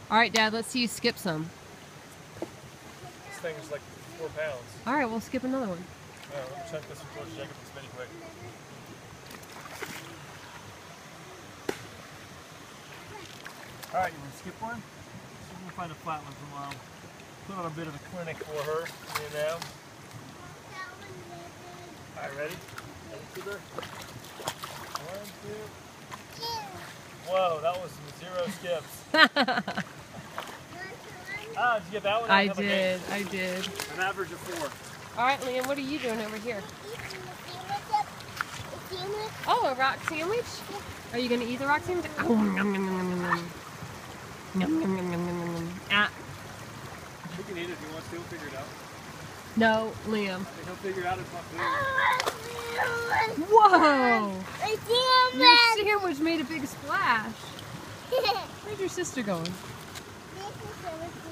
All right, Dad, let's see you skip some. This thing is like 4 pounds. All right, we'll skip another one. Let me check this one towards Jacob and Smitty quick. Alright, you want to skip one? See if we can find a flat one for Mom. Put on a bit of a clinic for her, you know. Alright, ready? Ready, 1, 2. Whoa, that was some 0 skips. Did you get that one? I did. An average of 4. All right, Liam, what are you doing over here? Oh, a rock sandwich? Are you going to eat the rock sandwich? Oh, yum, yum, yum, yum, yum. Yum, yum, yum, yum, yum, yum. Ah. We can eat it if you want to. We'll figure it out. No, Liam. He'll figure it out. It's not food. Whoa! Your sandwich made a big splash. Where's your sister going?